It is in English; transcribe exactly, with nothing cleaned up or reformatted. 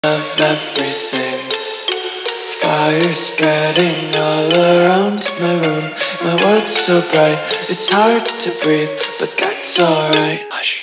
of everything. Fire spreading all around my room. My world's so bright, it's hard to breathe, but that's alright. Hush.